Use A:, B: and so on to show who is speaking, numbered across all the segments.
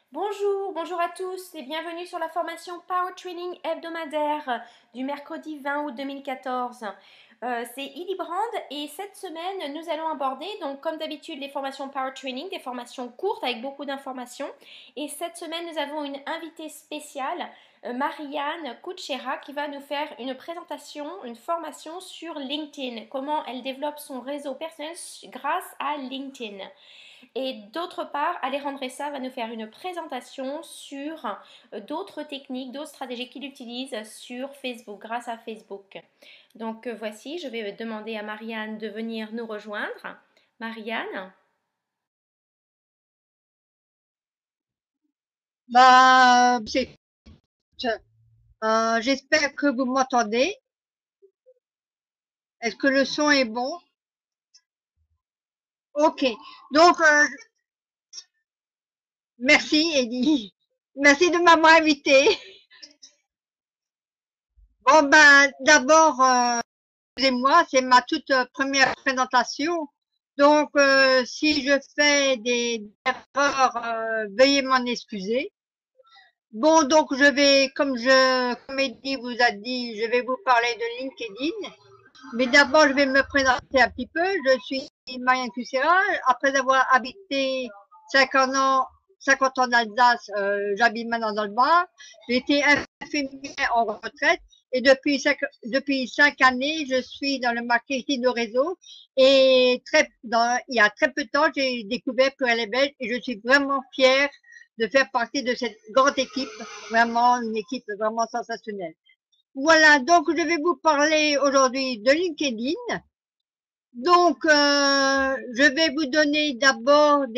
A: Bonjour à tous et bienvenue sur la formation Power Training hebdomadaire du mercredi 20 août 2014. C'est Illy Brand et cette semaine nous allons aborder, donc comme d'habitude, les formations Power Training, des formations courtes avec beaucoup d'informations. Et cette semaine nous avons une invitée spéciale, Marianne Kutschera, qui va nous faire une présentation, une formation sur LinkedIn, comment elle développe son réseau personnel grâce à LinkedIn. Et d'autre part, Alejandresa va nous faire une présentation sur d'autres techniques, d'autres stratégies qu'il utilise sur Facebook, grâce à Facebook. Donc voici, je vais demander à Marianne de venir nous rejoindre. Marianne?
B: C'est, j'espère que vous m'entendez. Est-ce que le son est bon? Ok. Donc, merci, Eddie. Merci de m'avoir invité. Bon, ben, d'abord, excusez-moi, c'est ma toute première présentation. Donc, si je fais des erreurs, veuillez m'en excuser. Bon, donc, comme Eddie vous a dit, je vais vous parler de LinkedIn. Mais d'abord, je vais me présenter un petit peu. Je suis Marianne Cussera. Après avoir habité 50 ans, 50 ans en Alsace, j'habite maintenant dans le Var. J'ai été infirmière en retraite et depuis 5 années, je suis dans le marketing de réseau. Et il y a très peu de temps, j'ai découvert Pluriel et Belge et je suis vraiment fière de faire partie de cette grande équipe, vraiment une équipe vraiment sensationnelle. Voilà, donc je vais vous parler aujourd'hui de LinkedIn. Donc, je vais vous donner d'abord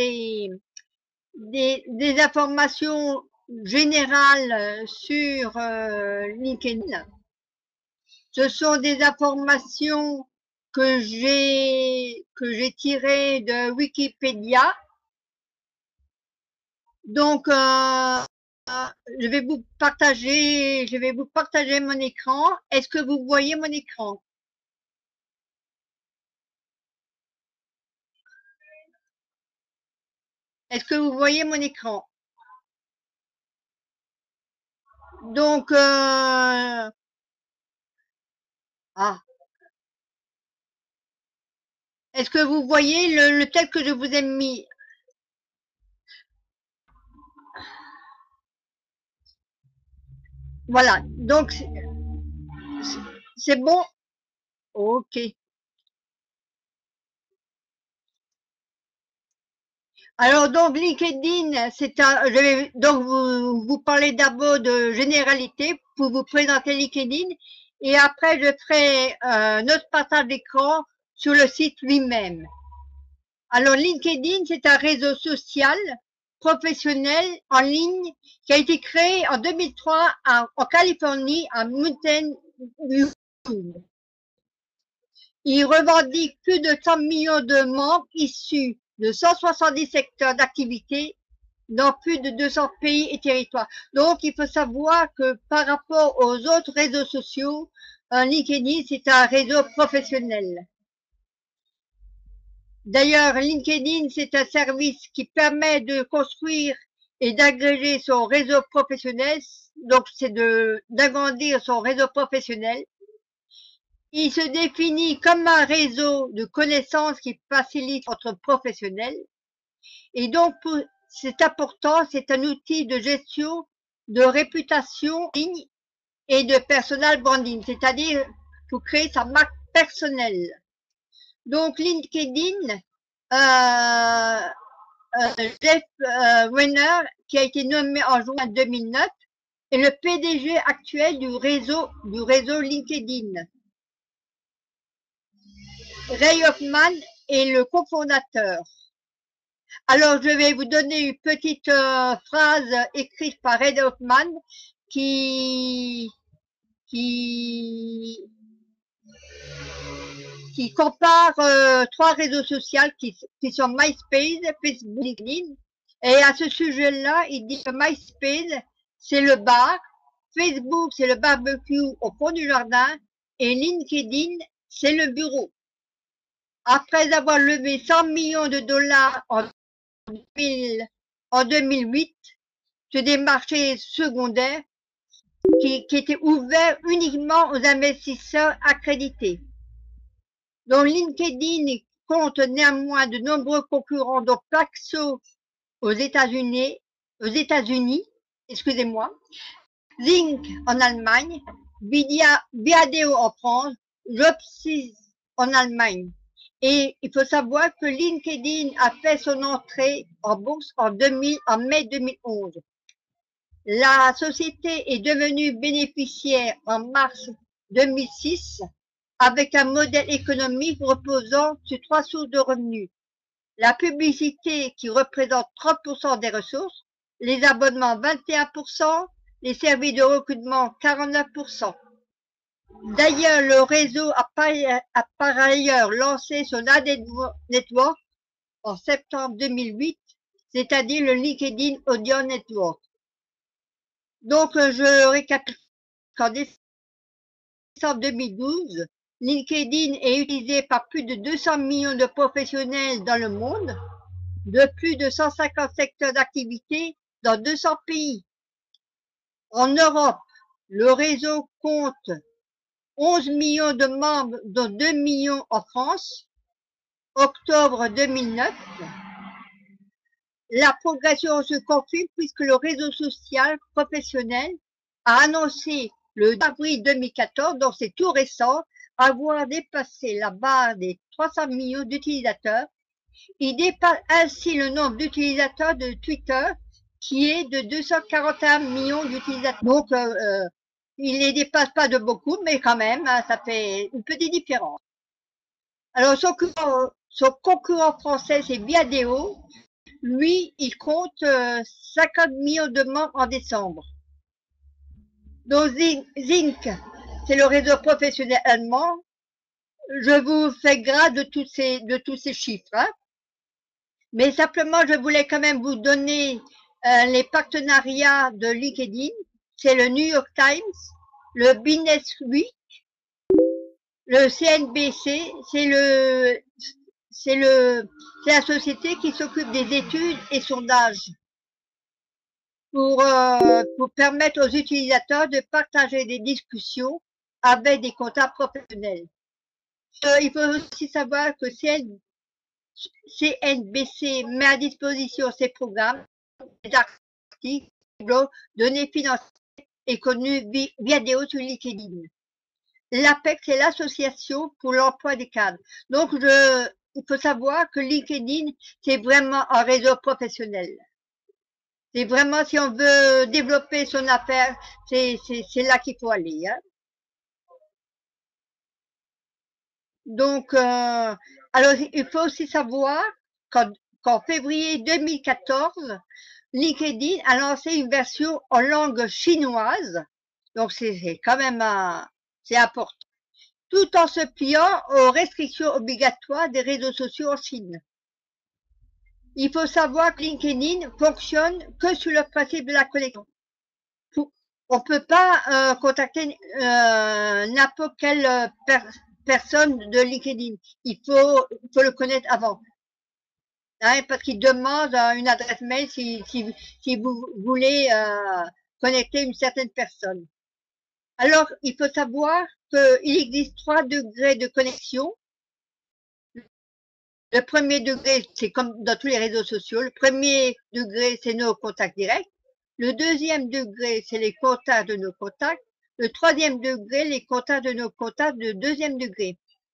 B: des informations générales sur LinkedIn. Ce sont des informations que j'ai tirées de Wikipédia. Donc, je vais vous partager mon écran. Est-ce que vous voyez mon écran? Est-ce que vous voyez mon écran? Donc, est-ce que vous voyez le texte que je vous ai mis? Voilà, donc c'est bon? Ok. Alors donc LinkedIn, je vais donc vous parler d'abord de généralité pour vous présenter LinkedIn et après je ferai notre partage d'écran sur le site lui-même. Alors LinkedIn, c'est un réseau social professionnel en ligne qui a été créé en 2003 en Californie, à Mountain View. Il revendique plus de 100 millions de membres issus de 170 secteurs d'activité dans plus de 200 pays et territoires. Donc, il faut savoir que par rapport aux autres réseaux sociaux, LinkedIn, c'est un réseau professionnel. D'ailleurs, LinkedIn, c'est un service qui permet de construire et d'agréger son réseau professionnel. Donc, c'est d'agrandir son réseau professionnel. Il se définit comme un réseau de connaissances qui facilite votre professionnel. Et donc, c'est important, c'est un outil de gestion de réputation en ligne et de personal branding, c'est-à-dire pour créer sa marque personnelle. Donc, LinkedIn, Jeff Weiner, qui a été nommé en juin 2009, est le PDG actuel du réseau LinkedIn. Ray Hoffman est le cofondateur. Alors, je vais vous donner une petite phrase écrite par Ray Hoffman qui, qui, qui compare trois réseaux sociaux qui sont MySpace, Facebook, LinkedIn. Et à ce sujet-là, il dit que MySpace, c'est le bar, Facebook, c'est le barbecue au fond du jardin, et LinkedIn, c'est le bureau. Après avoir levé 100 millions de dollars en 2008, sur des marchés secondaires qui étaient ouverts uniquement aux investisseurs accrédités. Donc LinkedIn compte néanmoins de nombreux concurrents, dont Paxo aux États-Unis, excusez-moi, Zinc en Allemagne, Viadeo en France, Jobsys en Allemagne. Et il faut savoir que LinkedIn a fait son entrée en bourse en mai 2011. La société est devenue bénéficiaire en mars 2006 avec un modèle économique reposant sur 3 sources de revenus. La publicité qui représente 30% des ressources, les abonnements 21%, les services de recrutement 49%. D'ailleurs, le réseau a par ailleurs lancé son ad network en septembre 2008, c'est-à-dire le LinkedIn Audience Network. Donc, je récapitule qu'en décembre 2012, LinkedIn est utilisé par plus de 200 millions de professionnels dans le monde, de plus de 150 secteurs d'activité dans 200 pays. En Europe, le réseau compte 11 millions de membres, dont 2 millions en France, octobre 2009. La progression se confirme puisque le réseau social professionnel a annoncé le 2 avril 2014, donc c'est tout récent, avoir dépassé la barre des 300 millions d'utilisateurs. Il dépasse ainsi le nombre d'utilisateurs de Twitter qui est de 241 millions d'utilisateurs. Donc, il ne les dépasse pas de beaucoup, mais quand même, hein, ça fait une petite différence. Alors, son concurrent français, c'est Viadeo. Lui, il compte 50 millions de membres en décembre. Donc, Zinc, c'est le réseau professionnel allemand. Je vous fais grâce de tous ces chiffres. Hein. Mais simplement, je voulais quand même vous donner les partenariats de LinkedIn. C'est le New York Times, le Business Week, le CNBC, c'est la société qui s'occupe des études et sondages pour permettre aux utilisateurs de partager des discussions avec des contacts professionnels. Il faut aussi savoir que CNBC met à disposition ses programmes, des articles, données financières et connus Viadeo sur LinkedIn. L'APEC, c'est l'association pour l'emploi des cadres. Donc, il faut savoir que LinkedIn, c'est vraiment un réseau professionnel. C'est vraiment, si on veut développer son affaire, c'est là qu'il faut aller. Hein. Donc, alors, il faut aussi savoir qu'en février 2014, LinkedIn a lancé une version en langue chinoise. Donc, c'est quand même c'est important. Tout en se pliant aux restrictions obligatoires des réseaux sociaux en Chine. Il faut savoir que LinkedIn fonctionne que sur le principe de la connexion. On ne peut pas contacter n'importe quelle personne de LinkedIn. Il faut le connaître avant. Hein, parce qu'il demande une adresse mail si vous voulez connecter une certaine personne. Alors, il faut savoir qu'il existe 3 degrés de connexion. Le premier degré, c'est comme dans tous les réseaux sociaux. Le premier degré, c'est nos contacts directs. Le deuxième degré, c'est les contacts de nos contacts. Le troisième degré, les contacts de nos contacts de deuxième degré.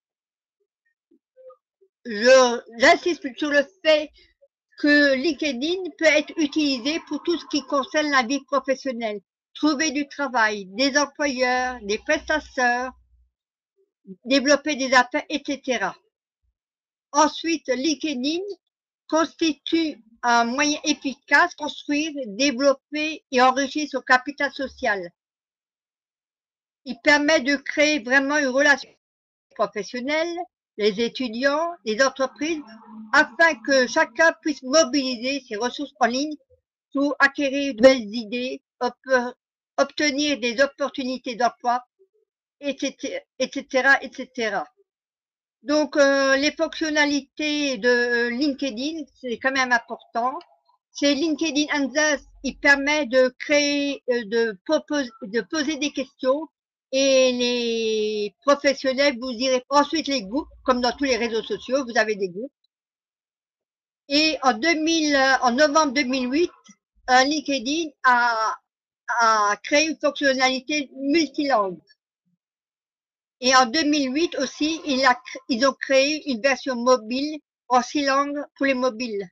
B: J'insiste sur le fait que LinkedIn peut être utilisé pour tout ce qui concerne la vie professionnelle. Trouver du travail, des employeurs, des prestataires, développer des affaires, etc. Ensuite, LinkedIn constitue un moyen efficace de construire, développer et enrichir son capital social. Il permet de créer vraiment une relation professionnelle, les étudiants, les entreprises, afin que chacun puisse mobiliser ses ressources en ligne pour acquérir de nouvelles idées, obtenir des opportunités d'emploi, etc., etc. Donc, les fonctionnalités de LinkedIn, c'est quand même important. C'est LinkedIn il permet de créer, de poser des questions et les professionnels vous y répondent. Ensuite, les groupes, comme dans tous les réseaux sociaux, vous avez des groupes. Et en novembre 2008, LinkedIn a créé une fonctionnalité multilangue. Et en 2008 aussi, ils ont créé une version mobile en 6 langues pour les mobiles.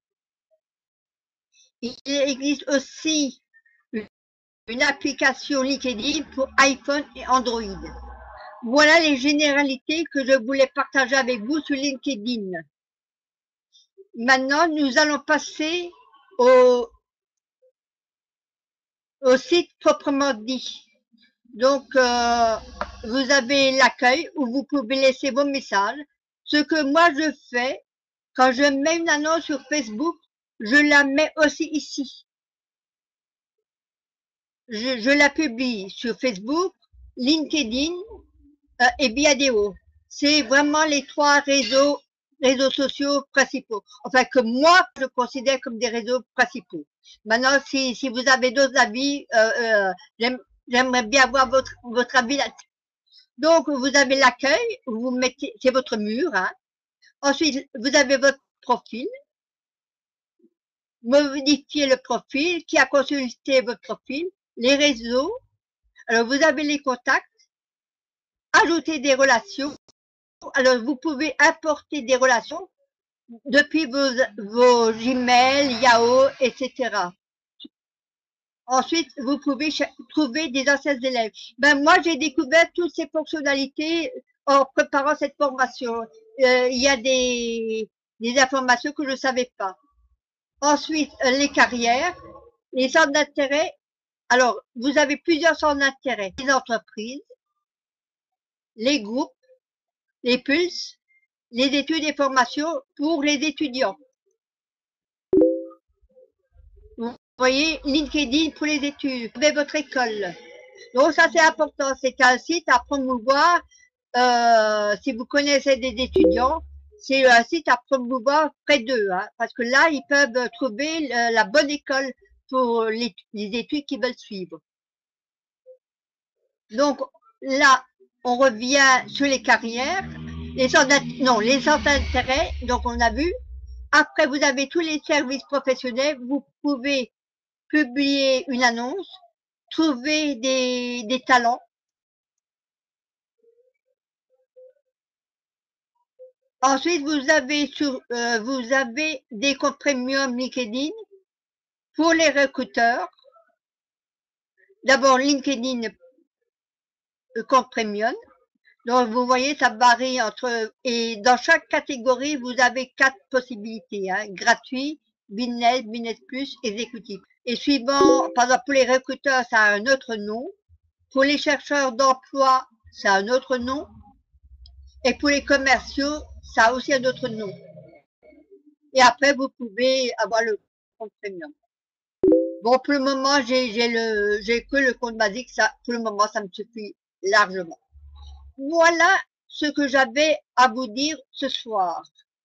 B: Il existe aussi une application LinkedIn pour iPhone et Android. Voilà les généralités que je voulais partager avec vous sur LinkedIn. Maintenant, nous allons passer au site proprement dit. Donc, vous avez l'accueil où vous pouvez laisser vos messages. Ce que moi je fais, quand je mets une annonce sur Facebook, je la mets aussi ici. Je la publie sur Facebook, LinkedIn et Viadeo. C'est vraiment les 3 réseaux sociaux principaux. Enfin, que moi, je considère comme des réseaux principaux. Maintenant, si vous avez d'autres avis, j'aimerais bien avoir votre avis là-dessus. Donc, vous avez l'accueil, vous mettez, c'est votre mur. Hein. Ensuite, vous avez votre profil. Modifiez le profil, qui a consulté votre profil, les réseaux. Alors, vous avez les contacts, ajouter des relations. Alors, vous pouvez importer des relations depuis vos Gmail, Yahoo, etc. Ensuite, vous pouvez trouver des anciens élèves. Ben, moi, j'ai découvert toutes ces fonctionnalités en préparant cette formation. Il y a des informations que je ne savais pas. Ensuite, les carrières, les centres d'intérêt. Alors, vous avez plusieurs centres d'intérêt. Les entreprises, les groupes, les pulses, les études et formations pour les étudiants. Vous voyez, LinkedIn pour les études, vous avez votre école. Donc ça c'est important, c'est un site à promouvoir. Si vous connaissez des étudiants, c'est un site à promouvoir près d'eux, hein, parce que là ils peuvent trouver la bonne école pour les études qu'ils veulent suivre. Donc là, on revient sur les carrières, les centres d'intérêt, donc on a vu. Après, vous avez tous les services professionnels, vous pouvez publier une annonce, trouver des talents. Ensuite, vous avez des comptes premium LinkedIn pour les recruteurs. D'abord, LinkedIn compte premium. Donc, vous voyez, ça varie et dans chaque catégorie, vous avez 4 possibilités, hein, gratuit, business, business plus, exécutif. Et suivant, par exemple, pour les recruteurs, ça a un autre nom. Pour les chercheurs d'emploi, ça a un autre nom. Et pour les commerciaux, ça a aussi un autre nom. Et après, vous pouvez avoir le compte premium. Bon, pour le moment, j'ai que le compte basique. Ça, pour le moment, ça me suffit largement. Voilà ce que j'avais à vous dire ce soir.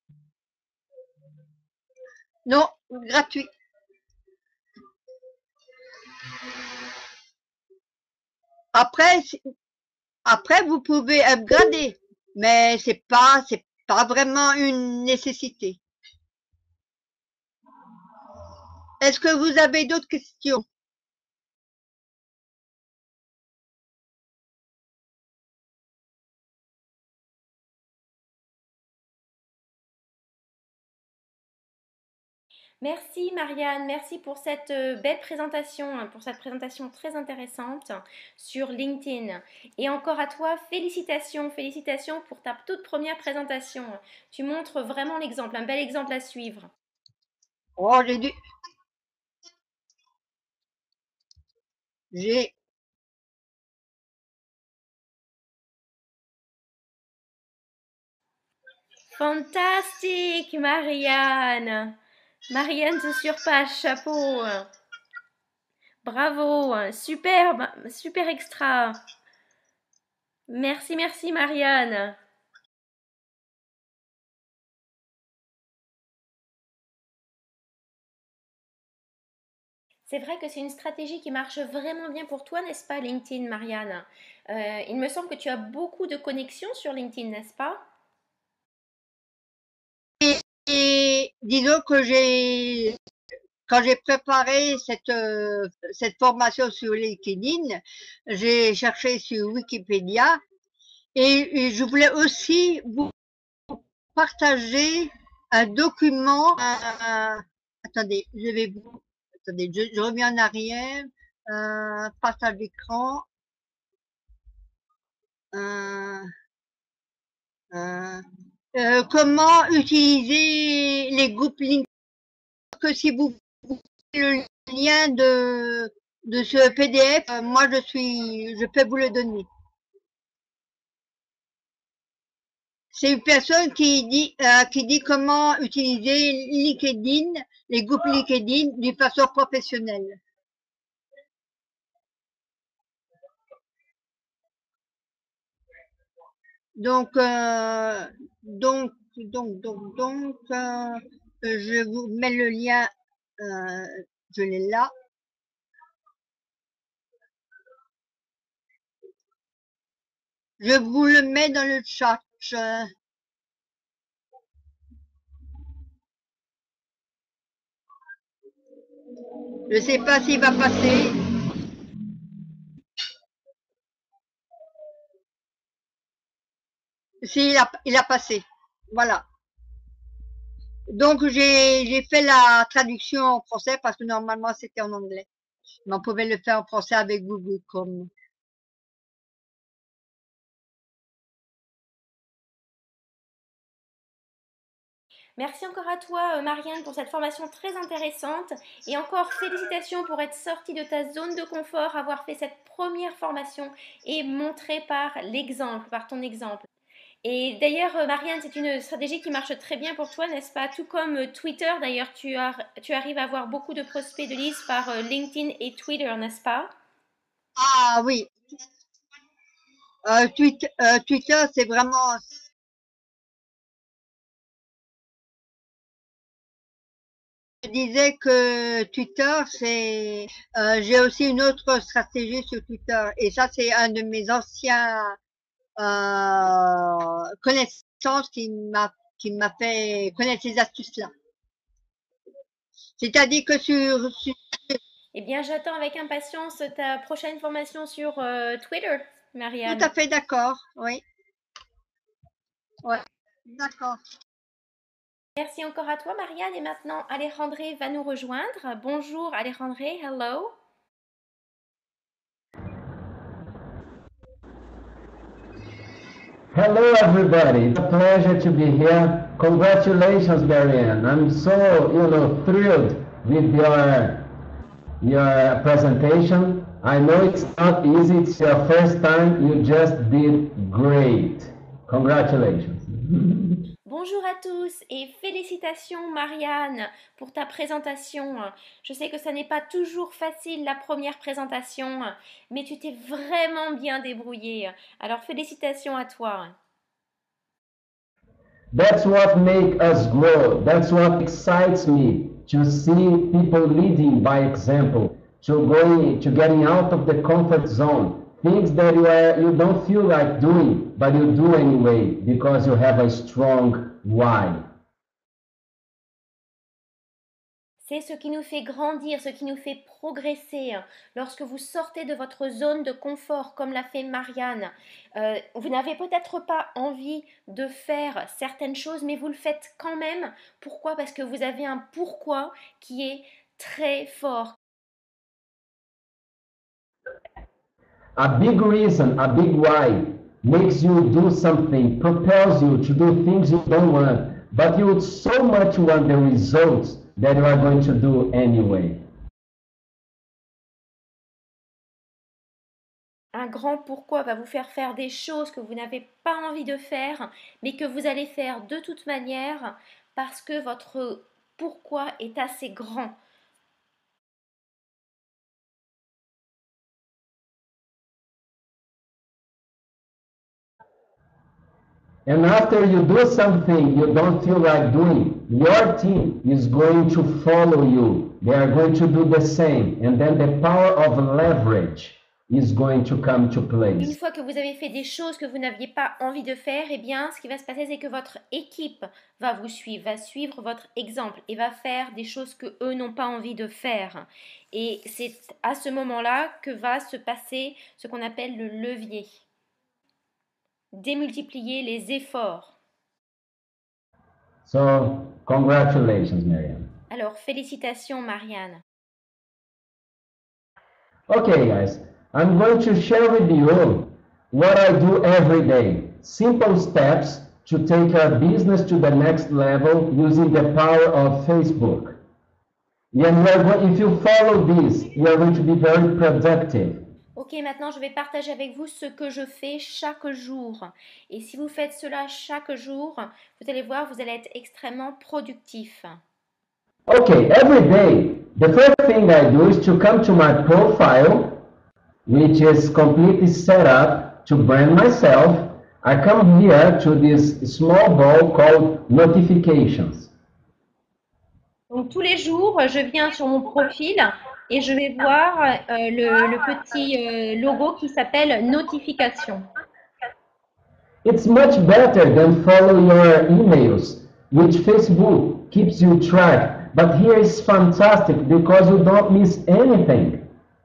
B: Non, gratuit. Après, vous pouvez upgrader, mais c'est pas vraiment une nécessité. Est-ce que vous avez d'autres questions?
A: Merci Marianne, merci pour cette belle présentation, pour cette présentation très intéressante sur LinkedIn. Et encore à toi, félicitations, félicitations pour ta toute première présentation. Tu montres vraiment l'exemple, un bel exemple à suivre.
B: Oh, j'ai
A: Fantastique, Marianne. Marianne te surpasse, chapeau. Bravo, superbe, super extra. Merci, merci, Marianne. C'est vrai que c'est une stratégie qui marche vraiment bien pour toi, n'est-ce pas, LinkedIn, Marianne? Il me semble que tu as beaucoup de connexions sur LinkedIn, n'est-ce pas?
B: Et disons que quand j'ai préparé cette formation sur LinkedIn, j'ai cherché sur Wikipédia et je voulais aussi vous partager un document. Attendez, attendez, je reviens en arrière. Partage d'écran. Euh, euh, comment utiliser les groupes LinkedIn? Que si vous voulez le lien de ce PDF, moi je peux vous le donner. C'est une personne qui dit comment utiliser LinkedIn, les groupes LinkedIn d'une façon professionnelle. Donc, je vous mets le lien, je l'ai là. Je vous le mets dans le chat. Je ne sais pas s'il va passer. Si, il a passé. Voilà. Donc, j'ai fait la traduction en français parce que normalement c'était en anglais. Mais on pouvait le faire en français avec Google Chrome.
A: Merci encore à toi, Marianne, pour cette formation très intéressante. Et encore félicitations pour être sortie de ta zone de confort, avoir fait cette première formation et montrer par l'exemple, par ton exemple. Et d'ailleurs, Marianne, c'est une stratégie qui marche très bien pour toi, n'est-ce pas? Tout comme Twitter, d'ailleurs, tu arrives à avoir beaucoup de prospects de liste par LinkedIn et Twitter, n'est-ce pas?
B: Ah oui, Twitter, c'est vraiment. Je disais que Twitter, j'ai aussi une autre stratégie sur Twitter. Et ça, c'est un de mes anciens connaissances qui m'a fait connaître ces astuces-là. C'est-à-dire que
A: Eh bien, j'attends avec impatience ta prochaine formation sur Twitter,
B: tout
A: Marianne.
B: à fait d'accord, oui. Ouais, d'accord.
A: Merci encore à toi, Marianne. Et maintenant, Alejandré va nous rejoindre. Bonjour, Alejandré. Hello.
C: Hello, everybody. It's a pleasure to be here. Congratulations, Marianne. I'm so, thrilled with your presentation. I know it's not easy. It's your first time. You just did great. Congratulations.
A: Bonjour à tous et félicitations, Marianne, pour ta présentation. Je sais que ça n'est pas toujours facile la première présentation, mais tu t'es vraiment bien débrouillée. Alors félicitations à toi.
C: That's what makes us grow. That's what excites me to see people leading by example, to getting out of the comfort zone. Things that you don't feel like doing, but you do anyway because you have a strong why.
A: C'est ce qui nous fait grandir, ce qui nous fait progresser. Lorsque vous sortez de votre zone de confort, comme l'a fait Marianne, vous n'avez peut-être pas envie de faire certaines choses, mais vous le faites quand même. Pourquoi? Parce que vous avez un pourquoi qui est très fort.
C: A big reason, a big why makes you do something, propels you to do things you don't want, but you so much want the results that you are going to do anyway.
A: Un grand pourquoi va vous faire faire des choses que vous n'avez pas envie de faire, mais que vous allez faire de toute manière parce que votre pourquoi est assez grand.
C: And after you do something you don't feel like doing, your team is going to follow you they are going to do the same. And then the power of leverage is going to come to
A: Une
C: place.
A: fois que vous avez fait des choses que vous n'aviez pas envie de faire, eh bien, ce qui va se passer, c'est que votre équipe va vous suivre, va suivre votre exemple et va faire des choses que eux n'ont pas envie de faire. Et c'est à ce moment-là que va se passer ce qu'on appelle le levier. Démultiplier les efforts.
C: So, congratulations, Marianne.
A: Alors, félicitations, Marianne.
C: Okay, guys, I'm going to share with you what I do every day. Simple steps to take our business to the next level using the power of Facebook. And if you follow this, you are going to be very productive.
A: Ok, maintenant je vais partager avec vous ce que je fais chaque jour. Et si vous faites cela chaque jour, vous allez voir, vous allez être extrêmement productif.
C: Okay, every day, the first thing I do is to come to my profile, which is completely set up to brand myself. I come here to this small ball called notifications.
A: Donc tous les jours, je viens sur mon profil et je vais voir le petit logo qui s'appelle notification.
C: It's much better than follow your emails, which Facebook keeps you track. But here is fantastic because you don't miss anything.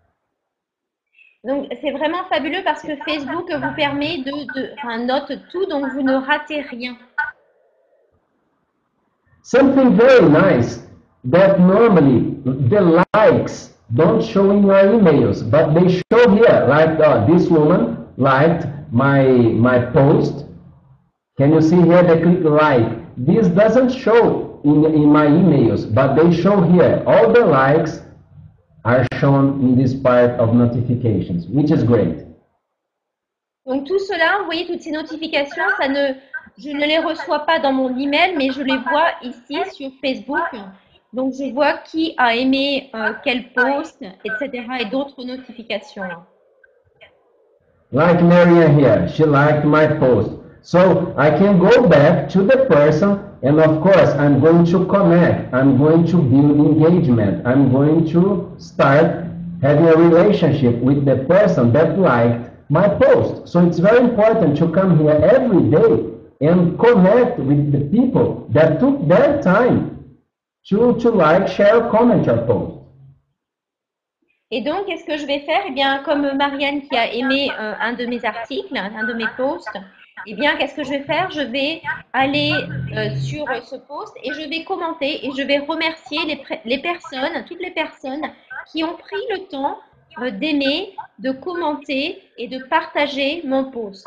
A: Donc c'est vraiment fabuleux parce que Facebook vous permet note tout, donc vous ne ratez rien.
C: Something very nice that normally the likes don't show in your emails, but they show here. Like this woman liked my post. Can you see here the click like? This doesn't show in my emails, but they show here. All the likes are shown in this part of notifications, which is great.
A: Donc tout cela, vous voyez toutes ces notifications, je ne les reçois pas dans mon email, mais je les vois ici sur Facebook. Donc je vois qui a aimé quel post, etc. et d'autres notifications.
C: Like Marianne here, she liked my post. So I can go back to the person, and of course I'm going to connect, I'm going to build engagement, I'm going to start having a relationship with the person that liked my post. So it's very important to come here every day and connect with the people that took their time to like, share, comment your post.
A: Et donc, qu'est-ce que je vais faire? Eh bien, comme Marianne qui a aimé un de mes articles, un de mes posts, eh bien, qu'est-ce que je vais faire? Je vais aller sur ce post et je vais commenter et je vais remercier les personnes, toutes les personnes qui ont pris le temps d'aimer, de commenter et de partager mon post.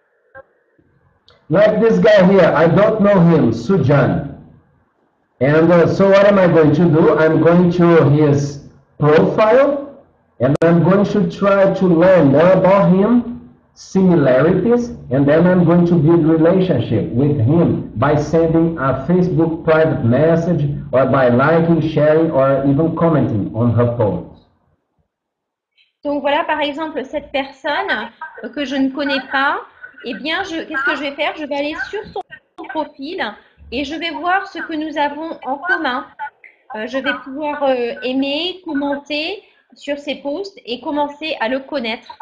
C: Like this guy here, I don't know him, Sujan. And so what am I going to do? I'm going to his profile and I'm going to try to learn more about him, similarities, and then I'm going to build relationship with him by sending a Facebook private message or by liking, sharing, or even commenting on her posts.
A: Donc voilà, par exemple, cette personne que je ne connais pas, eh bien, qu'est-ce que je vais faire? Je vais aller sur son profil et je vais voir ce que nous avons en commun. Je vais pouvoir aimer, commenter sur ses posts et commencer à le connaître.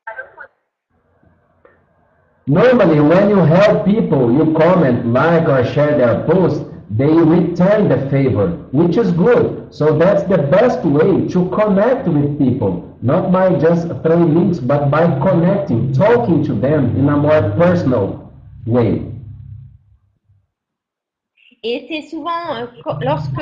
C: Normally, when you help people, you comment, like, or share their posts, they return the favor, which is good. So that's the best way to connect with people, not by just throwing links, but by connecting, talking to them in a more personal way.
A: Et c'est souvent lorsque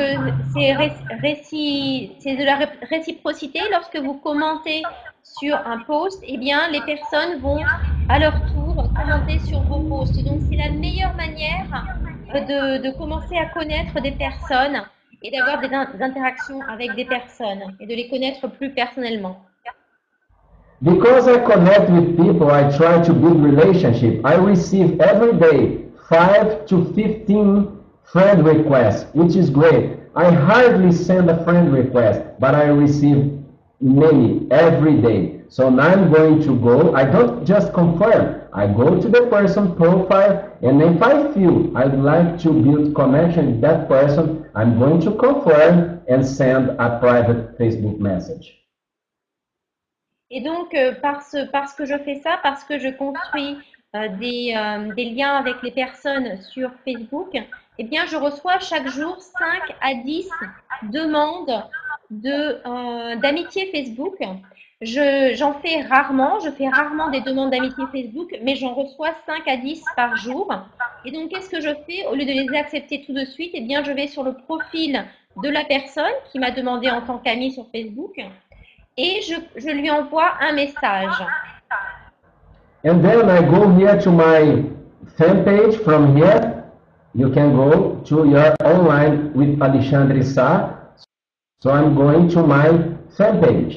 A: c'est de la réciprocité, lorsque vous commentez sur un post, eh bien les personnes vont à leur tour commenter sur vos posts. Donc c'est la meilleure manière de commencer à connaître des personnes et d'avoir des interactions avec des personnes et de les connaître plus personnellement.
C: Because I connect with people, I try to build relationship. I receive every day 5 to 15 friend requests, which is great. I hardly send a friend request, but I receive many every day. So now I'm going to go, I don't just confirm, I go to the person profile, and if I feel I'd like to build connection with that person, I'm going to confirm and send a private Facebook message.
A: Et donc, parce que je fais ça, parce que je construis des liens avec les personnes sur Facebook, eh bien, je reçois chaque jour 5 à 10 demandes d'amitié Facebook. J'en fais rarement, je fais rarement des demandes d'amitié Facebook, mais j'en reçois 5 à 10 par jour. Et donc, qu'est-ce que je fais? Au lieu de les accepter tout de suite, eh bien, je vais sur le profil de la personne qui m'a demandé en tant qu'amie sur Facebook et je lui envoie un message.
C: And then I go here to my fan page. From here, you can go to your online with Alexandre Sá. So I'm going to my fan page.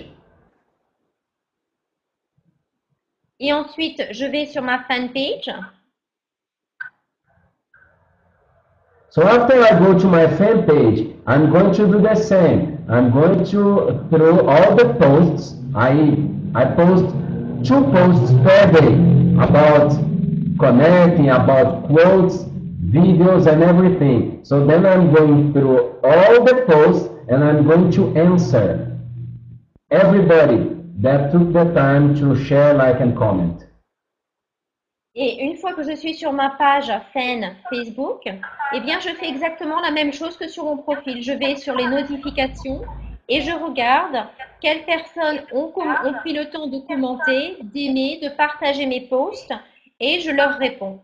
A: Et ensuite, je vais sur ma fanpage.
C: So after I go to my fan page, I'm going to do the same. I'm going to, through all the posts, I post 2 posts per day about connecting, about quotes, videos, and everything. So then I'm going through all the posts and I'm going to answer everybody that took the time to share, like, and comment.
A: Et une fois que je suis sur ma page fan Facebook, eh bien, je fais exactement la même chose que sur mon profil. Je vais sur les notifications et je regarde quelles personnes ont pris le temps de commenter, d'aimer, de partager mes posts et je leur réponds.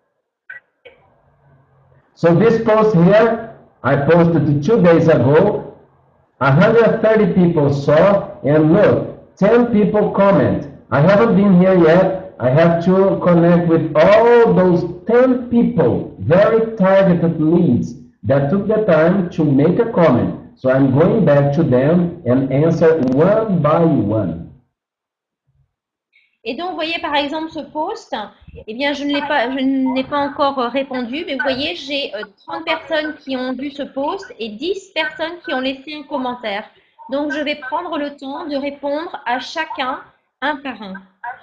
C: So this post here, I posted 2 days ago. 130 people saw, and look, 10 people comment. I haven't been here yet. I have to connect with all those 10 people, very targeted leads that took the time to make a comment. So I'm going back to them and answer one by one.
A: Et donc, vous voyez par exemple ce post, eh bien, je ne l'ai pas encore répondu, mais vous voyez, j'ai 30 personnes qui ont vu ce post et 10 personnes qui ont laissé un commentaire. Donc, je vais prendre le temps de répondre à chacun un par un.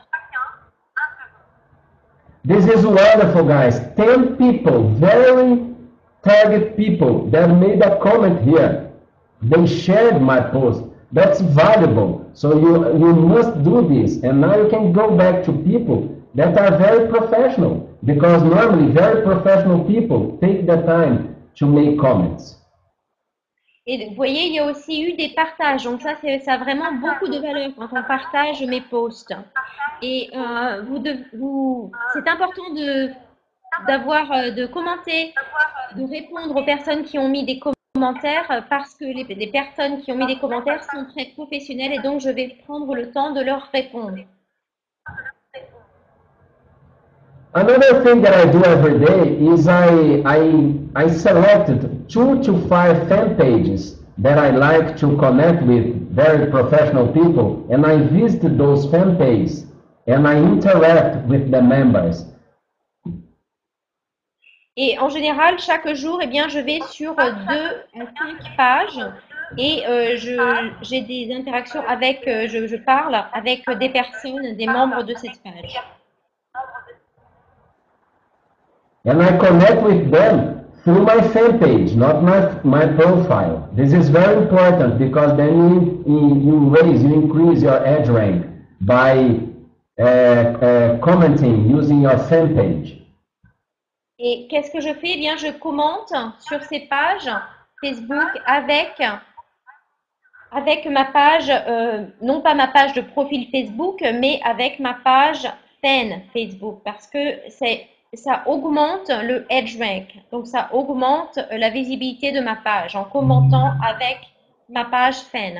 C: This is wonderful, guys. 10 people, very target people that made a comment here. They shared my post. That's valuable. So you must do this. And now you can go back to people that are very professional, because normally very professional people take the time to make comments.
A: Et vous voyez, il y a aussi eu des partages. Donc ça a vraiment beaucoup de valeur quand on partage mes posts. Et c'est important de commenter, de répondre aux personnes qui ont mis des commentaires parce que les personnes qui ont mis des commentaires sont très professionnelles et donc je vais prendre le temps de leur répondre.
C: Another thing that I do every day is I selected 2 to 5 fan pages that I like to connect with very professional people, and I visit those fan pages and I interact with the members.
A: Et en général, chaque jour, eh bien, je vais sur 2 à 5 pages et j'ai des interactions avec, je parle avec des personnes, des membres de cette page.
C: And I connect with them through my fan page, not my profile. This is very important because then you increase your edge rank by commenting using your fan page.
A: Et qu'est-ce que je fais? Eh bien, je commente sur ces pages Facebook avec ma page, non pas ma page de profil Facebook, mais avec ma page fan Facebook parce que ça augmente le edge rank. Donc, ça augmente la visibilité de ma page en commentant avec ma page fan.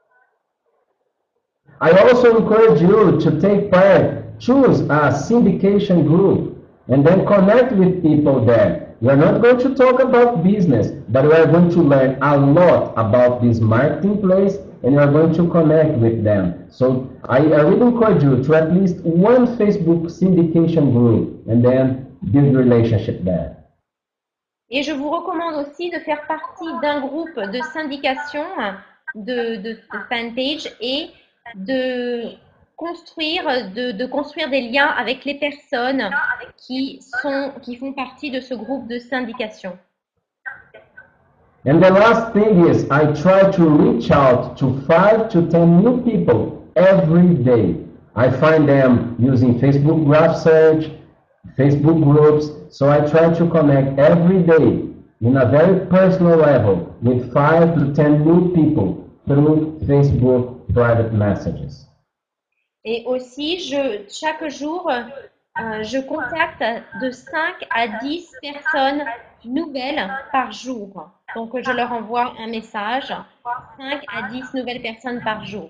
C: I also encourage you to take part, choose a syndication group, and then connect with people there. We are not going to talk about business, but we are going to learn a lot about this marketplace, and we are going to connect with them. So I really encourage you to at least one Facebook syndication group, and then build relationship there.
A: Et je vous recommande aussi de faire partie d'un groupe de syndication de fanpage et de de construire des liens avec les personnes qui font partie de ce groupe de syndication.
C: And the last thing is I try to reach out to 5 to 10 new people every day. I find them using Facebook graph search, Facebook groups, so I try to connect every day in a very personal level with 5 to 10 new people through Facebook private messages.
A: Et aussi, chaque jour, je contacte de 5 à 10 personnes nouvelles par jour. Donc, je leur envoie un message, 5 à 10 nouvelles personnes par jour.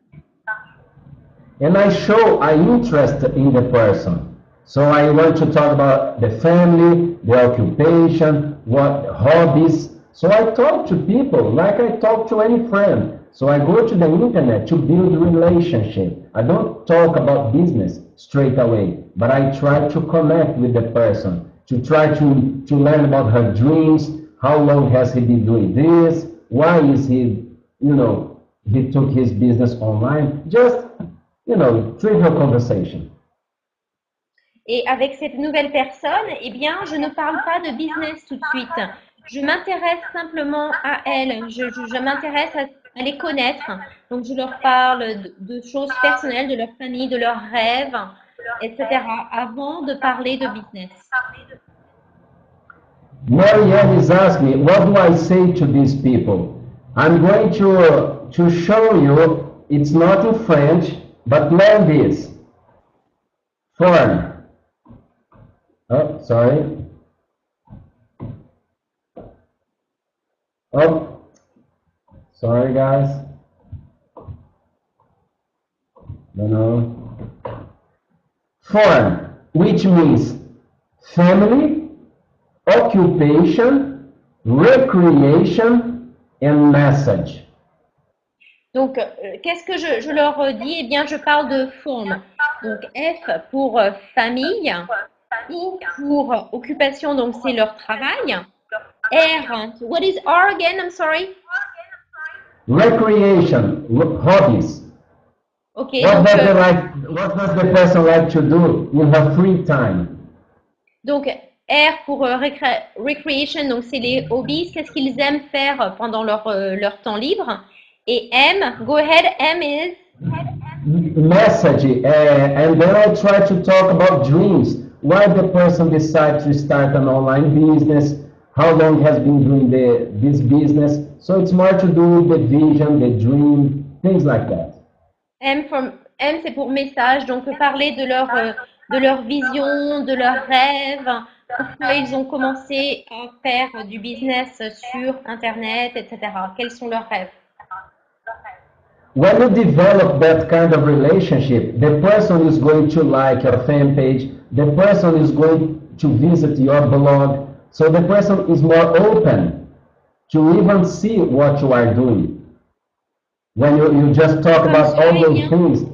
C: And I show an interest in the person. So I want to talk about the family, the occupation, what hobbies. So I talk to people like I talk to any friend. So I go to the internet to build relationship. I don't talk about business straight away, but I try to connect with the person, to try to learn about her dreams, how long has he been doing this, why is he, he took his business online, just, trivial conversation.
A: Et avec cette nouvelle personne, eh bien, je ne parle pas de business tout de suite. Je m'intéresse simplement à elles. Je m'intéresse à les connaître. Donc, je leur parle de choses personnelles, de leur famille, de leurs rêves, etc. avant de parler de business.
C: Marianne is asking me, what do I say to these people? I'm going to show you, it's not in French, but learn this. Form. Oh, sorry. Oh, sorry guys. No. Form, which means family, occupation, recreation, and message.
A: Donc, qu'est-ce que je leur dis? Eh bien, je parle de forme. Donc, F pour famille, O pour occupation, donc c'est leur travail. R, what is R again? I'm sorry.
C: Recreation, hobbies.
A: Okay.
C: What does the person like to do in her free time?
A: Donc, R pour recreation, donc c'est les hobbies. Qu'est-ce qu'ils aiment faire pendant leur temps libre? Et M, go ahead, M is?
C: Message, and then I try to talk about dreams. Why the person decides to start an online business, how long has been doing this business. So it's more to do with the vision, the dream, things like that.
A: M c'est pour message, donc parler de leur vision, de leurs rêves, pourquoi ils ont commencé à faire du business sur Internet, etc. Quels sont leurs rêves?
C: When you develop that kind of relationship, the person is going to like your fan page, the person is going to visit your blog, so the person is more open to even see what you are doing. When you just talk about all those things.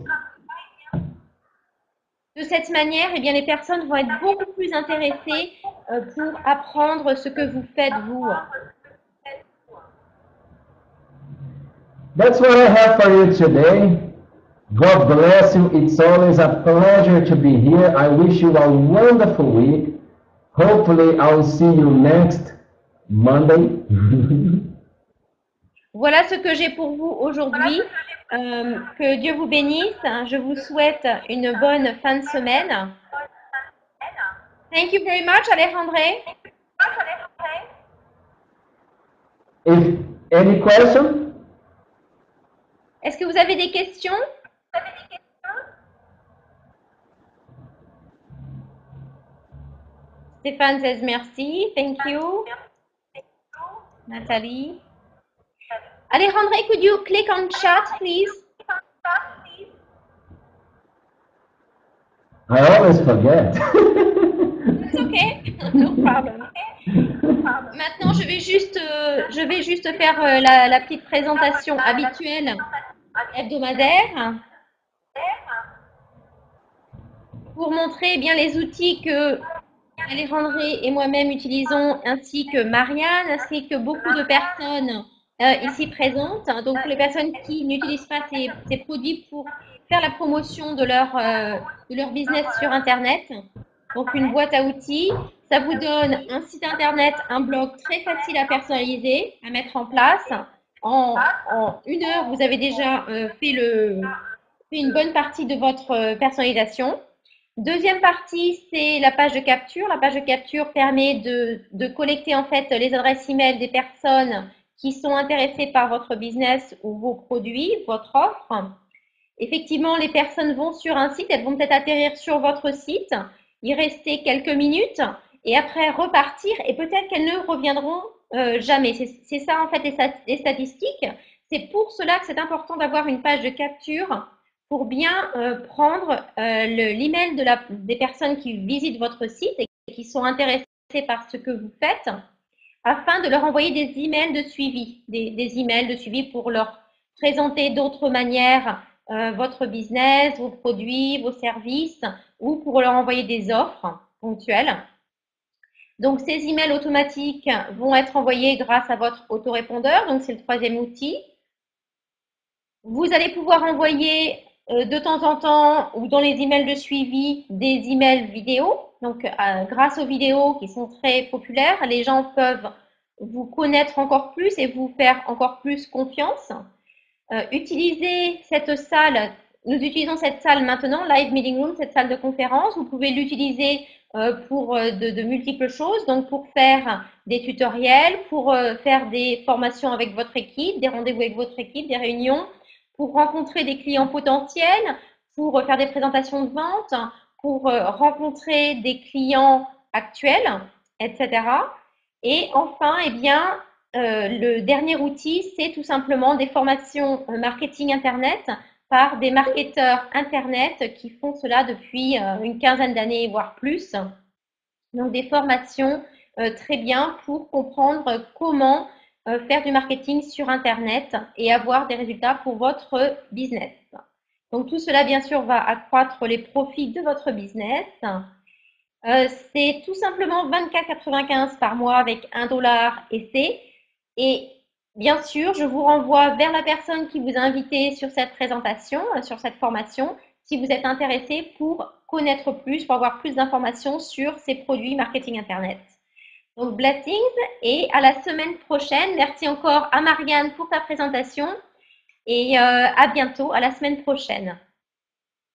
A: De cette manière, eh bien, les personnes vont être beaucoup plus intéressées pour apprendre ce que vous faites, vous.
C: That's what I have for you today. God bless you. It's always a pleasure to be here. I wish you a wonderful week. Hopefully, I'll see you next Monday.
A: Voilà ce que j'ai pour vous aujourd'hui. Que Dieu vous bénisse. Je vous souhaite une bonne fin de semaine. Thank you very much, Alejandre.
C: If any question?
A: Est-ce que vous avez des questions? Stéphane says merci. Thank you. Nathalie. Alejandre, could you click on chat, please?
C: I always forget.
A: It's okay, no problem. Maintenant, je vais juste faire la petite présentation habituelle hebdomadaire pour montrer bien les outils que Alejandre et moi-même utilisons, ainsi que Marianne, ainsi que beaucoup de personnes ici présentes. Donc, pour les personnes qui n'utilisent pas ces produits pour faire la promotion de leur business sur Internet. Donc, une boîte à outils, ça vous donne un site Internet, un blog très facile à personnaliser, à mettre en place. En 1 heure, vous avez déjà fait une bonne partie de votre personnalisation. Deuxième partie, c'est la page de capture. La page de capture permet de collecter en fait les adresses email des personnes qui sont intéressées par votre business ou vos produits, votre offre. Effectivement, les personnes vont sur un site, elles vont peut-être atterrir sur votre site, y rester quelques minutes et après repartir et peut-être qu'elles ne reviendront jamais. C'est ça en fait les statistiques. C'est pour cela que c'est important d'avoir une page de capture pour bien prendre l'email des personnes qui visitent votre site et qui sont intéressées par ce que vous faites afin de leur envoyer des emails de suivi, des emails de suivi pour leur présenter d'autres manières votre business, vos produits, vos services ou pour leur envoyer des offres ponctuelles. Donc, ces emails automatiques vont être envoyés grâce à votre autorépondeur. Donc, c'est le troisième outil. Vous allez pouvoir envoyer de temps en temps ou dans les emails de suivi des emails vidéo. Donc, grâce aux vidéos qui sont très populaires, les gens peuvent vous connaître encore plus et vous faire encore plus confiance. Utilisez cette salle, nous utilisons cette salle maintenant, Live Meeting Room, cette salle de conférence. Vous pouvez l'utiliser pour de multiples choses, donc pour faire des tutoriels, pour faire des formations avec votre équipe, des rendez-vous avec votre équipe, des réunions, pour rencontrer des clients potentiels, pour faire des présentations de vente, pour rencontrer des clients actuels, etc. Et enfin, eh bien, le dernier outil, c'est tout simplement des formations marketing Internet par des marketeurs Internet qui font cela depuis une quinzaine d'années, voire plus. Donc, des formations très bien pour comprendre comment faire du marketing sur Internet et avoir des résultats pour votre business. Donc, tout cela, bien sûr, va accroître les profits de votre business. C'est tout simplement 24,95 par mois avec $1 essai. Et bien sûr, je vous renvoie vers la personne qui vous a invité sur cette présentation, sur cette formation, si vous êtes intéressé pour connaître plus, pour avoir plus d'informations sur ces produits marketing Internet. Donc, blessings et à la semaine prochaine. Merci encore à Marianne pour ta présentation et à bientôt, à la semaine prochaine.